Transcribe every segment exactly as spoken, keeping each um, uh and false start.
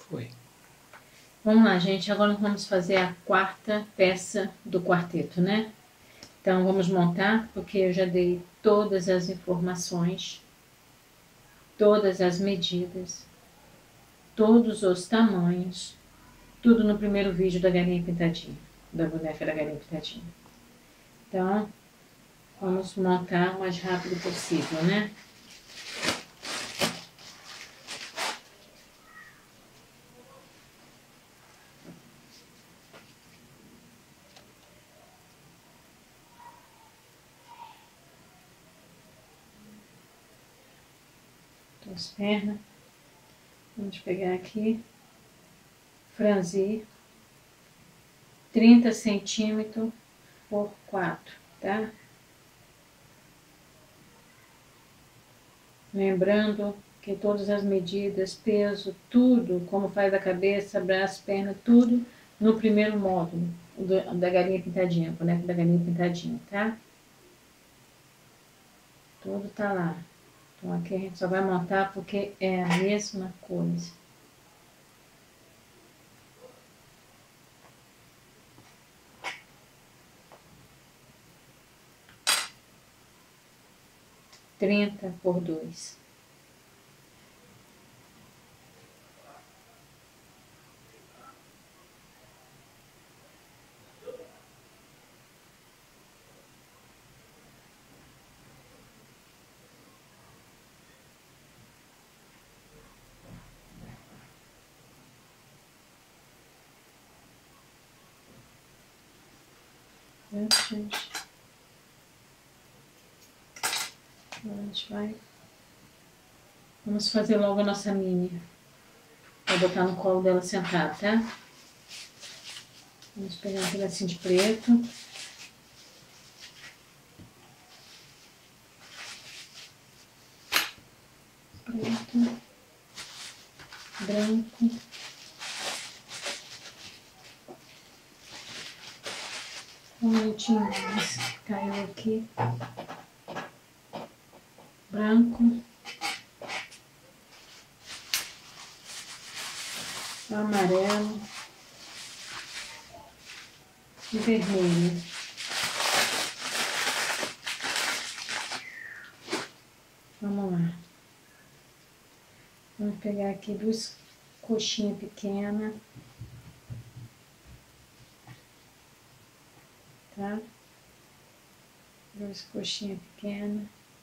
Foi. Vamos lá, gente. Agora nós vamos fazer a quarta peça do quarteto, né? Então, vamos montar, porque eu já dei todas as informações, todas as medidas, todos os tamanhos, tudo no primeiro vídeo da galinha pintadinha, da boneca da galinha pintadinha. Então, vamos montar o mais rápido possível, né? As pernas, vamos pegar aqui, franzir, trinta centímetros por quatro, tá? Lembrando que todas as medidas, peso, tudo, como faz a cabeça, braço, perna, tudo no primeiro módulo do, da galinha pintadinha, boneco da galinha pintadinha, tá? Tudo tá lá. Então aqui a gente só vai montar porque é a mesma coisa. Trinta por dois. Gente, a gente vai. Vamos fazer logo a nossa mini. Vou botar no colo dela sentada, tá? Vamos pegar um pedacinho de preto. Preto. Branco. Um minutinho, caiu aqui. Branco. Amarelo. E vermelho. Vamos lá. Vamos pegar aqui duas coxinhas pequenas. Tá? Duas coxinhas pequenas.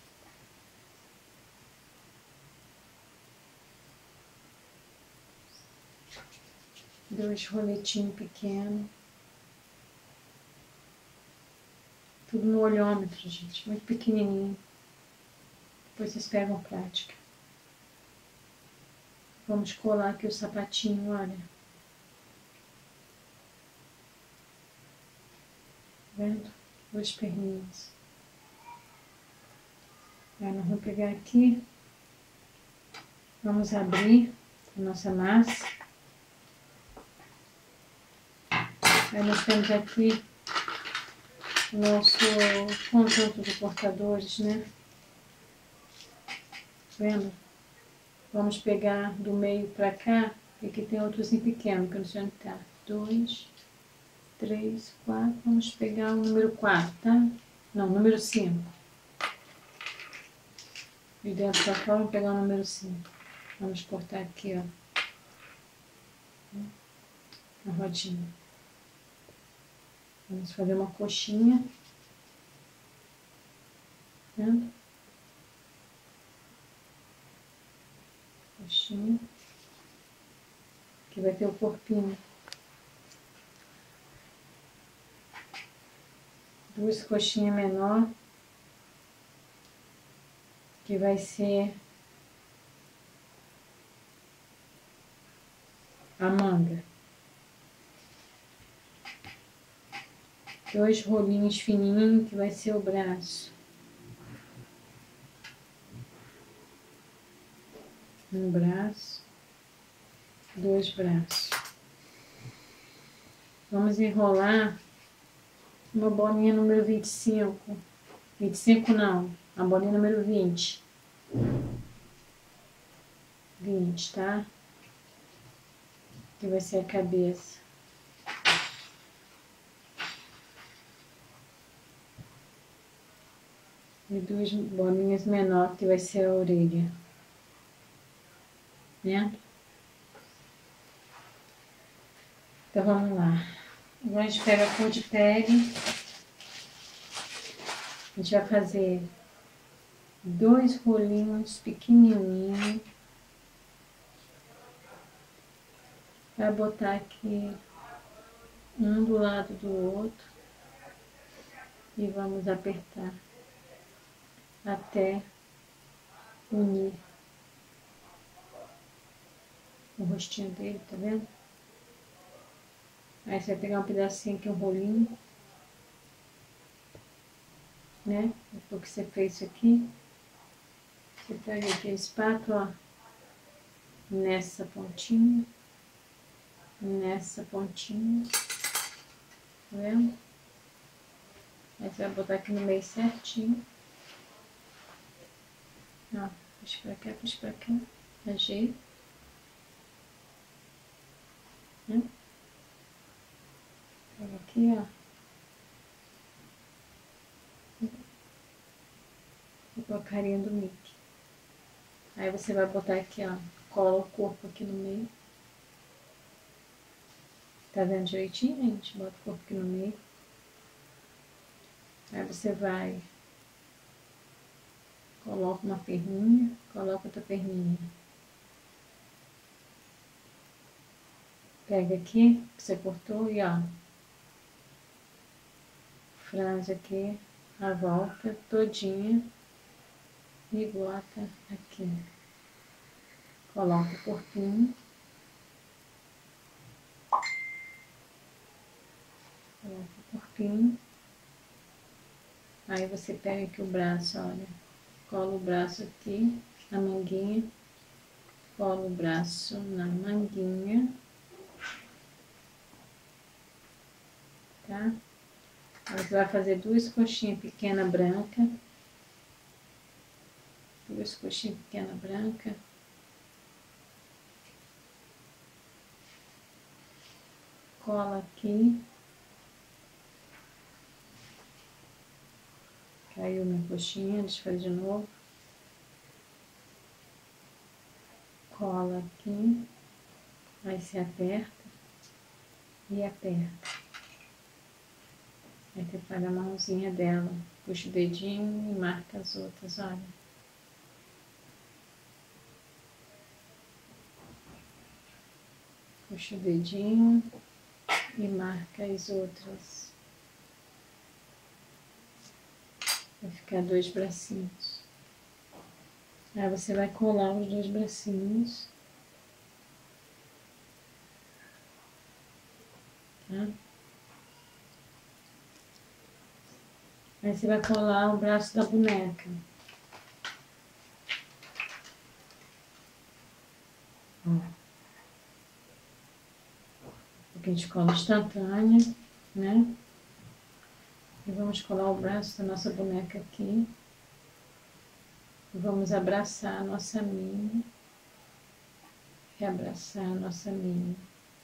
Dois roletinhos pequenos. Tudo no olhômetro, gente. Muito pequenininho. Depois vocês pegam prática. Vamos colar aqui o sapatinho, olha. Vendo? Duas perninhas. Aí nós vamos pegar aqui. Vamos abrir a nossa massa. Aí nós temos aqui o nosso conjunto de portadores, né? Vendo? Vamos pegar do meio pra cá, e aqui tem outrozinho pequeno, que eu não sei onde tá. Dois, três, quatro. Vamos pegar o número quatro, tá? Não, número cinco. De dentro pra fora, vamos pegar o número cinco. Vamos cortar aqui, ó. A rodinha. Vamos fazer uma coxinha. Vendo? Coxinha. Aqui vai ter o corpinho. Duas coxinhas menor. Que vai ser a manga. Dois rolinhos fininhos, que vai ser o braço. Um braço, dois braços. Vamos enrolar uma bolinha número vinte e cinco. vinte e cinco não, a bolinha número vinte. vinte, tá? que vai ser a cabeça. E duas bolinhas menor, que vai ser a orelha. Né? Então vamos lá. Agora a gente pega a cor de pele. A gente vai fazer dois rolinhos pequenininhos. Vai botar aqui um do lado do outro. E vamos apertar até unir o rostinho dele, tá vendo? Aí você vai pegar um pedacinho aqui, um rolinho, né? Depois que você fez isso aqui, você pega aqui a espátula, ó, nessa pontinha, nessa pontinha, tá vendo? Aí você vai botar aqui no meio certinho. Ó, puxa pra cá, puxa pra cá, ajeita. Né? Pega aqui, ó. E a carinha do Mickey. Aí você vai botar aqui, ó, cola o corpo aqui no meio. Tá vendo direitinho, gente? Bota o corpo aqui no meio. Aí você vai, coloca uma perninha, coloca outra perninha. Pega aqui, que você cortou e ó, franze aqui a volta todinha e bota aqui. Coloca o corpinho. Coloca o corpinho. Aí você pega aqui o braço, olha. Cola o braço aqui, na manguinha. Cola o braço na manguinha. Tá? Aí você vai fazer duas coxinhas pequenas brancas. Duas coxinhas pequenas brancas. Cola aqui. Caiu minha coxinha, deixa eu fazer de novo. Cola aqui. Aí você aperta e aperta. Aí você pega a mãozinha dela, puxa o dedinho e marca as outras, olha. Puxa o dedinho e marca as outras. Vai ficar dois bracinhos. Aí você vai colar os dois bracinhos. Tá? Aí você vai colar o braço da boneca. Ó. Aqui a gente cola instantânea, né? E vamos colar o braço da nossa boneca aqui. E vamos abraçar a nossa Minnie. E abraçar a nossa Minnie.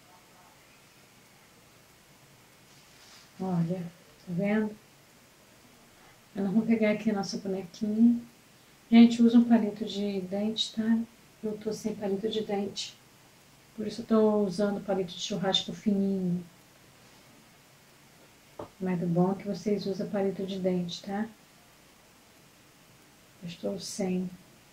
Olha, tá vendo? Nós vamos pegar aqui a nossa bonequinha. Gente, usa um palito de dente, tá? Eu tô sem palito de dente. Por isso eu tô usando palito de churrasco fininho. Mas o bom é que vocês usam palito de dente, tá? Eu estou sem.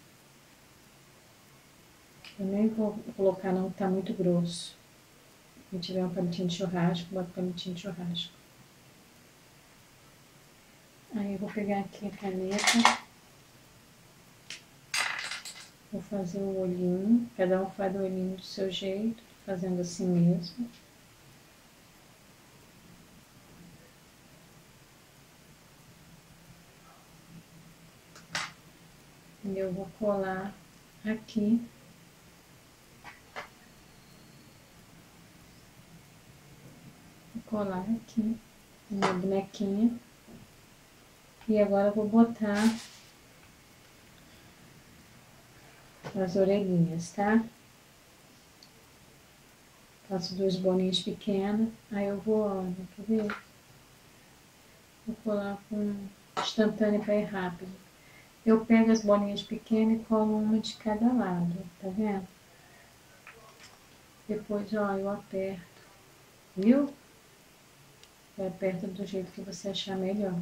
Eu nem vou colocar não, tá muito grosso. Se tiver um palitinho de churrasco, bota palitinho de churrasco. Aí eu vou pegar aqui a caneta. Vou fazer o olhinho. Cada um faz o olhinho do seu jeito, fazendo assim mesmo. E eu vou colar aqui. Vou colar aqui a minha bonequinha. E agora eu vou botar as orelhinhas, tá? Faço duas bolinhas pequenas, aí eu vou, olha, quer ver? Vou colar com instantâneo para ir rápido. Eu pego as bolinhas pequenas e colo uma de cada lado, tá vendo? Depois, ó, eu aperto, viu? Eu aperto do jeito que você achar melhor.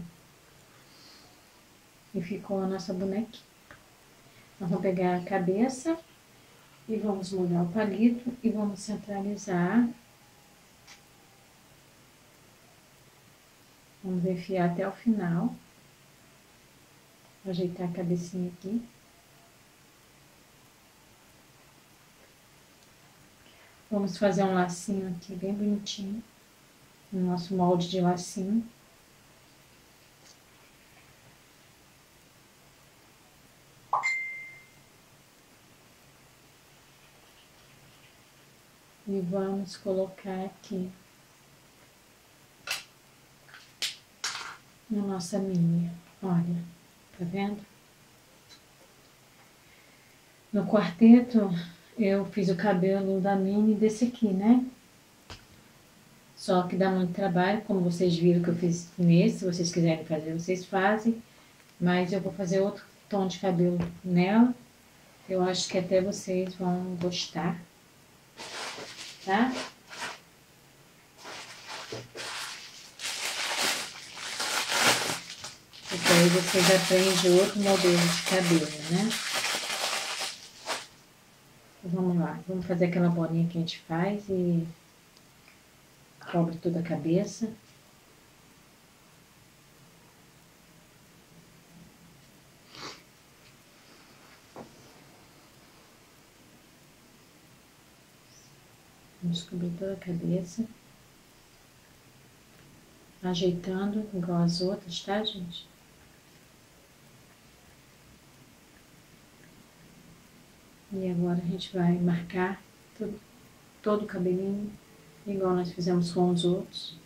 E ficou a nossa bonequinha. Nós vamos pegar a cabeça e vamos molhar o palito e vamos centralizar. Vamos enfiar até o final. Ajeitar a cabecinha aqui. Vamos fazer um lacinho aqui bem bonitinho. No nosso molde de lacinho. E vamos colocar aqui na nossa minha. Olha, tá vendo? No quarteto, eu fiz o cabelo da Minnie desse aqui, né? Só que dá muito trabalho, como vocês viram que eu fiz nesse. Se vocês quiserem fazer, vocês fazem. Mas eu vou fazer outro tom de cabelo nela. Eu acho que até vocês vão gostar. Tá? Porque aí vocês aprendem outro modelo de cabelo, né? Então, vamos lá, vamos fazer aquela bolinha que a gente faz e cobre toda a cabeça. Vamos cobrir toda a cabeça. Ajeitando igual as outras, tá, gente? E agora a gente vai marcar todo, todo o cabelinho, igual nós fizemos com os outros.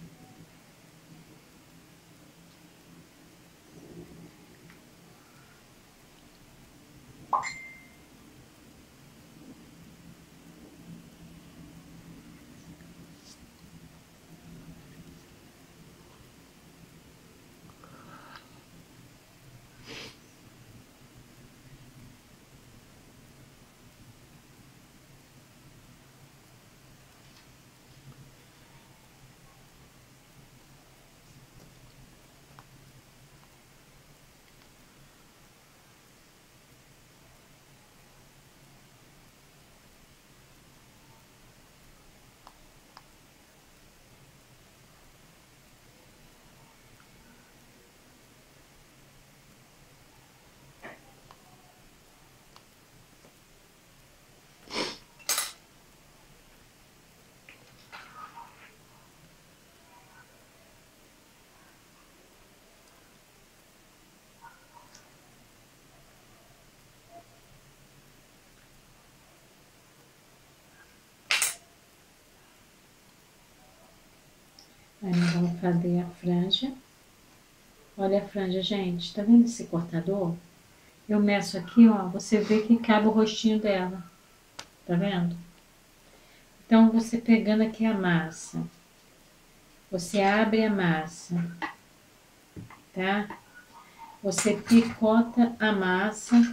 Aí nós vamos fazer a franja. Olha a franja, gente. Tá vendo esse cortador? Eu meço aqui, ó. Você vê que cabe o rostinho dela. Tá vendo? Então, você pegando aqui a massa. Você abre a massa. Tá? Você picota a massa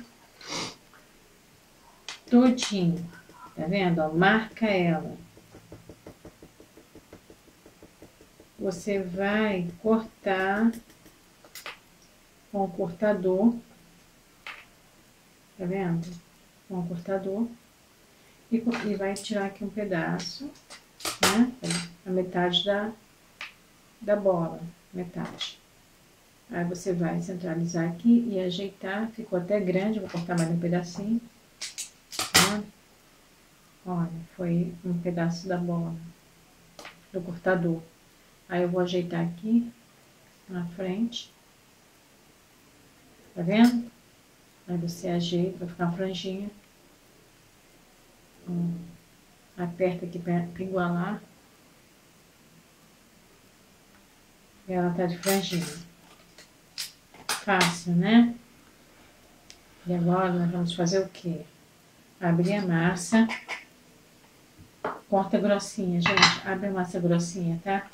todinho. Tá vendo? Ó, marca ela. Você vai cortar com o cortador, tá vendo? Com o cortador, e, e vai tirar aqui um pedaço, né? A metade da, da bola, metade. Aí você vai centralizar aqui e ajeitar, ficou até grande, vou cortar mais um pedacinho, tá? Olha, foi um pedaço da bola, do cortador. Aí eu vou ajeitar aqui, na frente. Tá vendo? Aí você ajeita, vai ficar uma franjinha. Hum. Aperta aqui pra igualar. E ela tá de franjinha. Fácil, né? E agora nós vamos fazer o quê? Abrir a massa. corta grossinha, gente. Abre a massa grossinha, tá?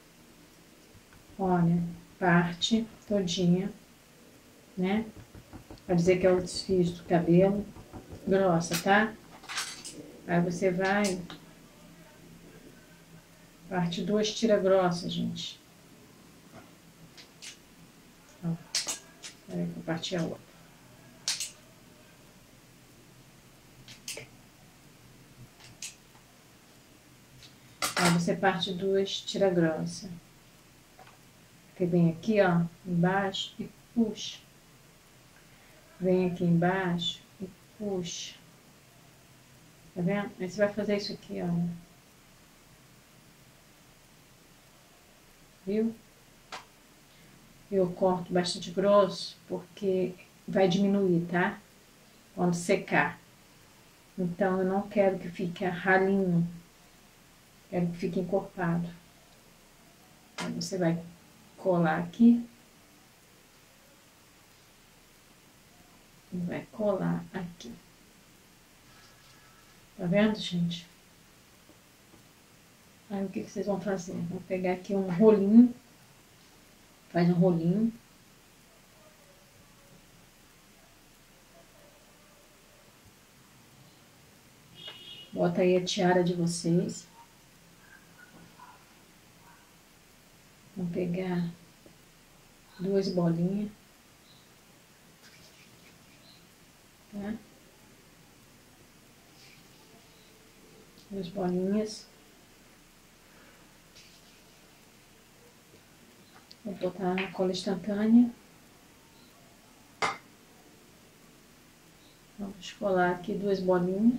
Olha, parte todinha, né? Pra dizer que é o desfio do cabelo. Grossa, tá? Aí você vai... Parte duas, tira grossa, gente. Ó, peraí que eu parti a outra. Aí você parte duas, tira grossa. Você vem aqui, ó, embaixo e puxa. Vem aqui embaixo e puxa. Tá vendo? Aí você vai fazer isso aqui, ó. Viu? Eu corto bastante grosso porque vai diminuir, tá? Quando secar. Então, eu não quero que fique ralinho. Quero que fique encorpado. Aí você vai colar aqui. E vai colar aqui. Tá vendo, gente? Aí o que, que vocês vão fazer? Vão pegar aqui um rolinho. Faz um rolinho. Bota aí a tiara de vocês. Vão pegar duas bolinhas. Tá? Duas bolinhas. Vou botar na cola instantânea. Vamos colar aqui duas bolinhas.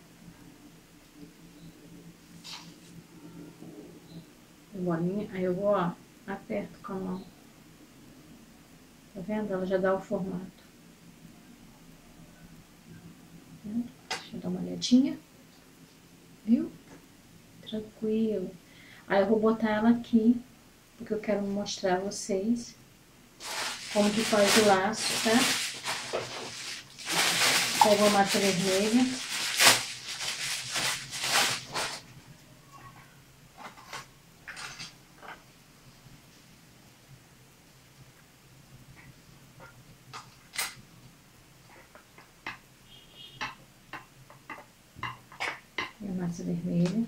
Bolinha. Aí eu vou, ó, aperto com a mão. Tá vendo? Ela já dá o formato. Deixa eu dar uma olhadinha. Viu? Tranquilo. Aí eu vou botar ela aqui, porque eu quero mostrar a vocês como que faz o laço, tá? Pego a massa vermelha. E a massa vermelha.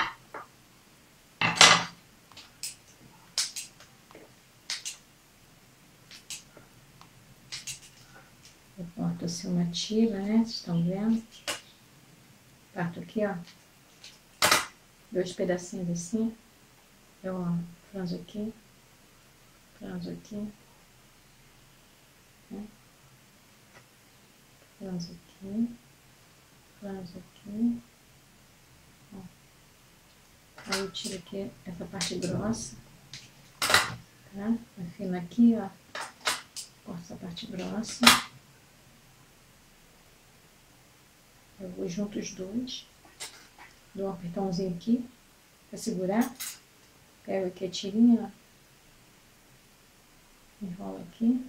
Eu corto assim uma tira, né? Vocês estão vendo? Parto aqui, ó. Dois pedacinhos assim. Eu, ó, franzo aqui. Franzo aqui. Né? Franzo aqui. Franzo aqui. Ó. Aí eu tiro aqui essa parte grossa. Tá? Afino aqui, ó. Corto essa parte grossa. Eu vou junto os dois. Dou um apertãozinho aqui pra segurar. Pego aqui a tirinha, ó. Enrolo aqui.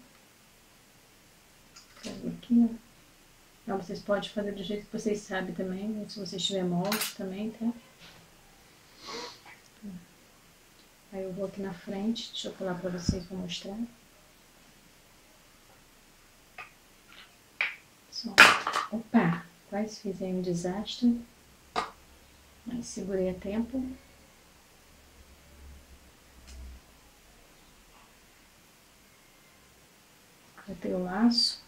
Pego aqui, ó. Então, vocês podem fazer do jeito que vocês sabem também. Se vocês tiverem molde também, tá? Aí eu vou aqui na frente. Deixa eu pular pra vocês pra mostrar. Só. Opa! Quase fiz aí um desastre. Mas segurei a tempo. Botei o laço.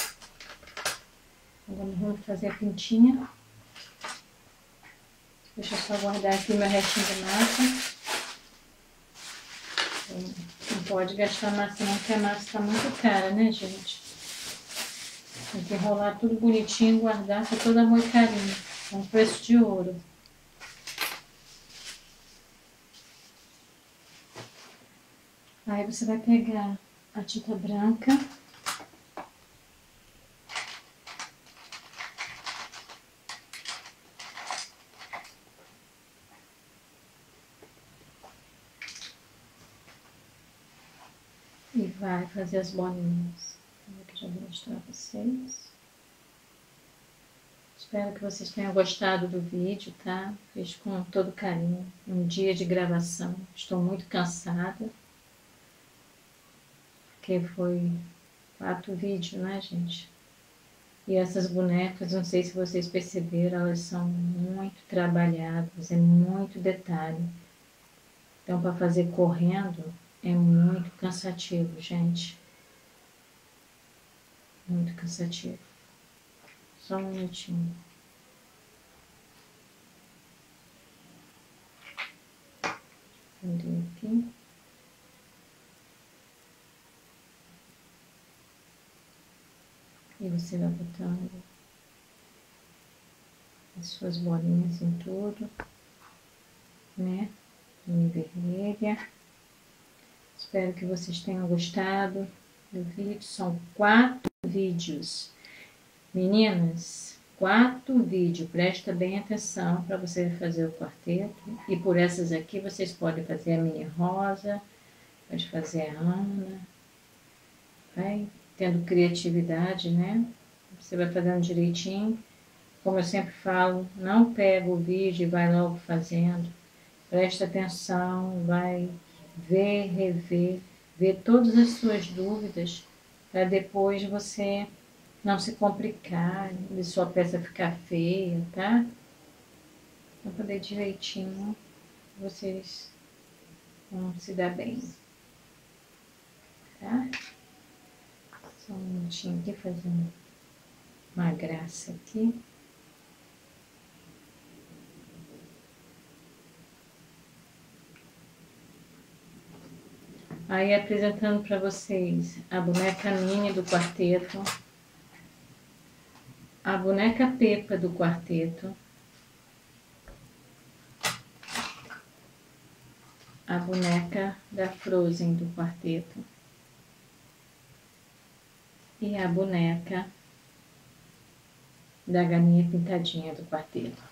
Agora vamos fazer a pintinha. Deixa eu só guardar aqui meu restinho de massa. Não pode gastar massa não, porque a massa tá muito cara, né, gente? Tem que enrolar tudo bonitinho, guardar, tá toda muito carinho. É um preço de ouro. Aí você vai pegar a tinta branca. E vai fazer as bolinhas. Eu já vou mostrar pra vocês. Espero que vocês tenham gostado do vídeo, tá? Fiz com todo carinho. Um dia de gravação. Estou muito cansada. Porque foi quatro vídeos, né, gente? E essas bonecas, não sei se vocês perceberam, elas são muito trabalhadas, é muito detalhe. Então, para fazer correndo, é muito cansativo, gente. Muito cansativo. Só um minutinho. Prender aqui. E você vai botando as suas bolinhas em tudo, né? Linha vermelha. Espero que vocês tenham gostado do vídeo. São quatro vídeos. Meninas, quatro vídeos. Presta bem atenção para você fazer o quarteto. E por essas aqui vocês podem fazer a mini rosa, pode fazer a Ana. Vai tendo criatividade, né? Você vai fazendo direitinho. Como eu sempre falo, não pega o vídeo e vai logo fazendo. Presta atenção, vai ver, rever, ver todas as suas dúvidas, para depois você não se complicar, de sua peça ficar feia, tá? Para poder direitinho, vocês vão se dar bem, tá? Só um minutinho aqui, fazendo uma graça aqui. Aí, apresentando para vocês a boneca Minnie do quarteto, a boneca Pepa do quarteto, a boneca da Frozen do quarteto e a boneca da Galinha Pintadinha do quarteto.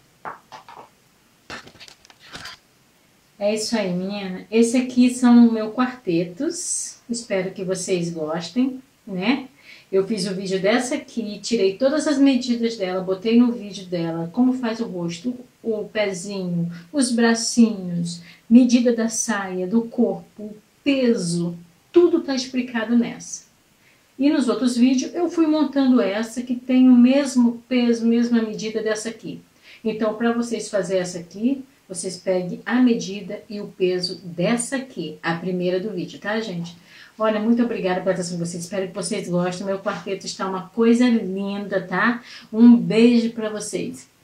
É isso aí, menina. Esse aqui são meus quartetos. Espero que vocês gostem, né? Eu fiz o vídeo dessa aqui, tirei todas as medidas dela, botei no vídeo dela como faz o rosto, o pezinho, os bracinhos, medida da saia, do corpo, peso, tudo tá explicado nessa. E nos outros vídeos eu fui montando essa que tem o mesmo peso, mesma medida dessa aqui. Então, para vocês fazerem essa aqui, vocês peguem a medida e o peso dessa aqui, a primeira do vídeo, tá, gente? Olha, muito obrigada pela atenção de vocês, espero que vocês gostem. Meu quarteto está uma coisa linda, tá? Um beijo para vocês.